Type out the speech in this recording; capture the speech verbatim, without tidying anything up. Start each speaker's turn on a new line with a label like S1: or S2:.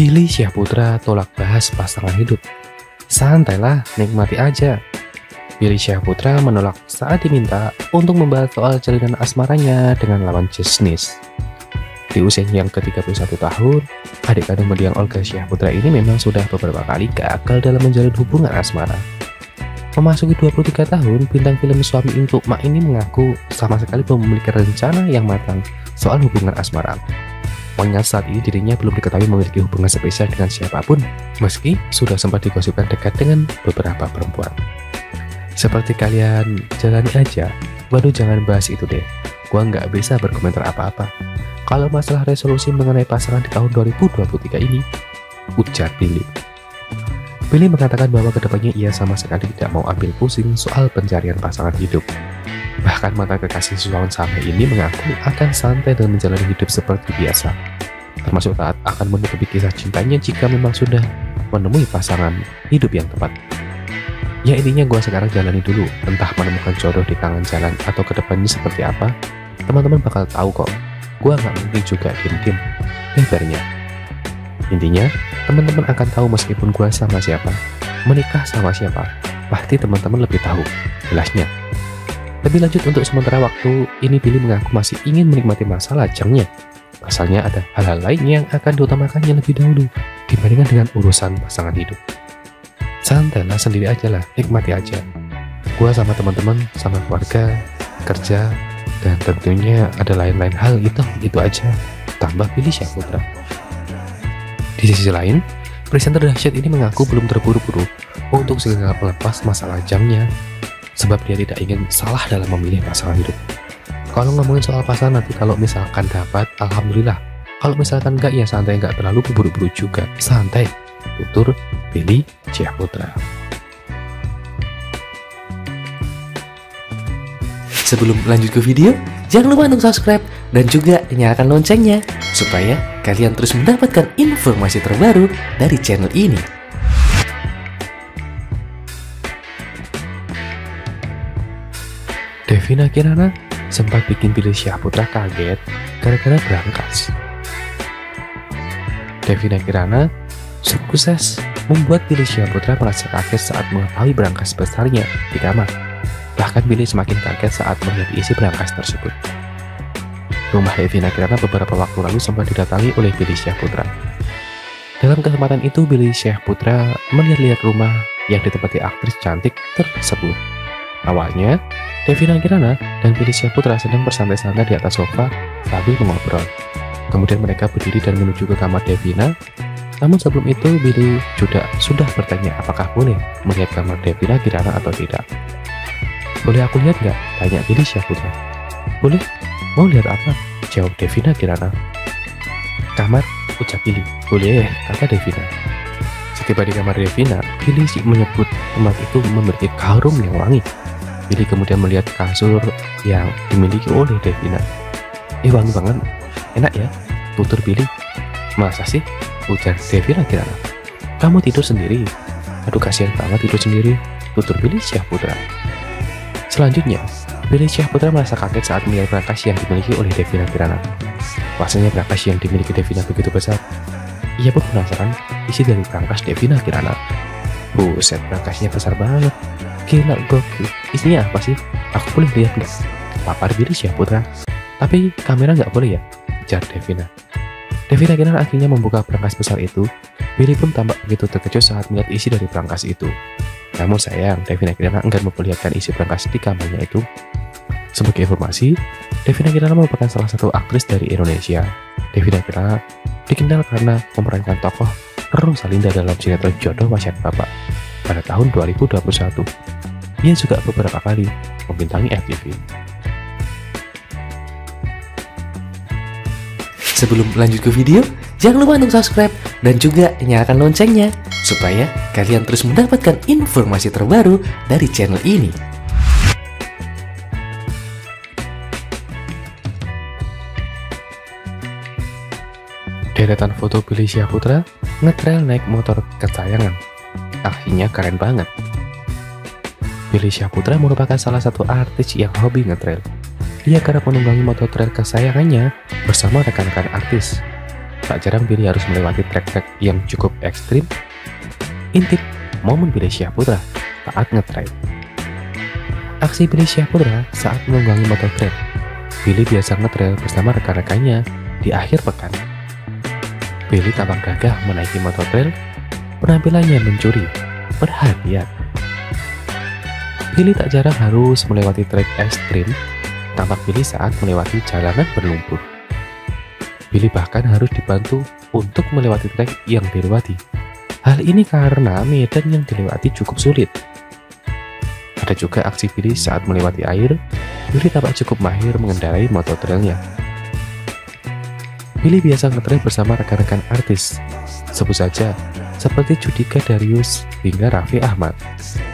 S1: Billy Syahputra tolak bahas pasangan hidup. Santailah, nikmati aja. Billy Syahputra menolak saat diminta untuk membahas soal jalinan asmaranya dengan lawan bisnis. Di usia yang ke tiga puluh satu tahun, adik kandung mendiang Olga Syahputra ini memang sudah beberapa kali gagal dalam menjalin hubungan asmara. Memasuki dua puluh tiga tahun, bintang film Suami Untuk Mak ini mengaku sama sekali belum memiliki rencana yang matang soal hubungan asmara. Mengingat saat ini dirinya belum diketahui memiliki hubungan spesial dengan siapapun, meski sudah sempat digosipkan dekat dengan beberapa perempuan. Seperti kalian jalani aja, waduh jangan bahas itu deh, gua nggak bisa berkomentar apa-apa. Kalau masalah resolusi mengenai pasangan di tahun dua ribu dua puluh tiga ini, ujar Billy. Billy mengatakan bahwa kedepannya ia sama sekali tidak mau ambil pusing soal pencarian pasangan hidup. Bahkan mantan kekasih Suawan sampai ini mengaku akan santai dan menjalani hidup seperti biasa, termasuk taat akan menutupi kisah cintanya jika memang sudah menemui pasangan hidup yang tepat. Ya intinya gue sekarang jalani dulu, entah menemukan jodoh di tangan jalan atau kedepannya seperti apa, teman-teman bakal tahu kok. Gue nggak mungkin juga diem-diem, lebarnya. Intinya, teman-teman akan tahu meskipun gue sama siapa, menikah sama siapa, pasti teman-teman lebih tahu, jelasnya. Lebih lanjut untuk sementara waktu ini Billy mengaku masih ingin menikmati masa lajangnya. Pasalnya ada hal-hal lain yang akan diutamakannya lebih dahulu dibandingkan dengan urusan pasangan hidup. Santailah, sendiri aja lah, nikmati aja. Gua sama teman-teman, sama keluarga, kerja, dan tentunya ada lain-lain hal itu, itu aja. Tambah Billy Syahputra. Di sisi lain, presenter dahsyat ini mengaku belum terburu-buru untuk segera melepas masa lajangnya, sebab dia tidak ingin salah dalam memilih pasangan hidup. Kalau ngomongin soal pasangan nanti kalau misalkan dapat, alhamdulillah. Kalau misalkan enggak, ya santai, enggak terlalu buru-buru juga. Santai, tutur Billy Syahputra.
S2: Sebelum lanjut ke video, jangan lupa untuk subscribe dan juga nyalakan loncengnya supaya kalian terus mendapatkan informasi terbaru dari channel ini.
S1: Devina Kirana sempat bikin Billy Syahputra kaget gara-gara berangkas. Devina Kirana sukses membuat Billy Syahputra merasa kaget saat mengetahui berangkas besarnya di kamar. Bahkan Billy semakin kaget saat melihat isi berangkas tersebut. Rumah Devina Kirana beberapa waktu lalu sempat didatangi oleh Billy Syahputra. Dalam kesempatan itu, Billy Syahputra melihat-lihat rumah yang ditempati aktris cantik tersebut. Awalnya, Devina Kirana dan Billy Syahputra sedang bersantai-santai di atas sofa sambil mengobrol. Kemudian mereka berdiri dan menuju ke kamar Devina. Namun sebelum itu, Billy juga sudah bertanya apakah boleh melihat kamar Devina Kirana atau tidak. Boleh aku lihat nggak? Tanya Billy Syahputra. Boleh. Mau lihat apa? Jawab Devina Kirana. Kamar, ucap Billy. Boleh, kata Devina. Setiba di kamar Devina, Billy menyebut tempat itu memiliki harum yang wangi. Billy kemudian melihat kasur yang dimiliki oleh Devina. Eh, wangi banget, enak ya, tutur Billy. Masa sih? Ujar Devina Kirana. Kamu tidur sendiri? Aduh kasihan banget tidur sendiri, tutur Billy Syahputra. Selanjutnya, Billy Syahputra merasa kaget saat melihat berangkas yang dimiliki oleh Devina Kirana. Rasanya berangkas yang dimiliki Devina begitu besar. Ia pun penasaran isi dari berangkas Devina Kirana. Buset, berangkasnya besar banget. Gila, gokil. Isinya apa sih? Aku boleh lihat nggak? Papar Billy Syahputra. Tapi kamera nggak boleh ya? Ujar Devina. Devina Kirana akhirnya membuka berangkas besar itu. Billy pun tampak begitu terkejut saat melihat isi dari berangkas itu. Namun sayang, Devina Kirana enggan memperlihatkan isi berangkas di kamarnya itu. Sebagai informasi, Devina Kirana merupakan salah satu aktris dari Indonesia. Devina Kirana dikenal karena memerankan tokoh Rosalinda dalam sinetron Jodoh Wasiat Bapak pada tahun dua ribu dua puluh satu. Ia juga beberapa kali membintangi F T V.
S2: Sebelum lanjut ke video, jangan lupa untuk subscribe dan juga nyalakan loncengnya supaya kalian terus mendapatkan informasi terbaru dari channel ini.
S1: Deretan foto Billy Syahputra ngetrail naik motor kesayangan. Aksinya keren banget. Billy Syahputra merupakan salah satu artis yang hobi ngetrail. Dia kerap menunggangi motor trail kesayangannya bersama rekan-rekan artis. tak jarang Billy harus melewati trek-trek yang cukup ekstrim. Intip momen Billy Syahputra saat nge-trail. Aksi Billy Syahputra saat menunggangi motor trail. Billy biasa nge-trail bersama rekan-rekannya di akhir pekan. Billy tampak gagah menaiki motor trail, penampilannya mencuri perhatian. Billy tak jarang harus melewati trek ekstrim. Tampak Billy saat melewati jalanan berlumpur. Billy bahkan harus dibantu untuk melewati trek yang dilewati. Hal ini karena medan yang dilewati cukup sulit. Ada juga aksi Billy saat melewati air. Billy tampak cukup mahir mengendarai motor trailnya. Billy biasa ngetrail bersama rekan-rekan artis, sebut saja seperti Judika Darius hingga Raffi Ahmad.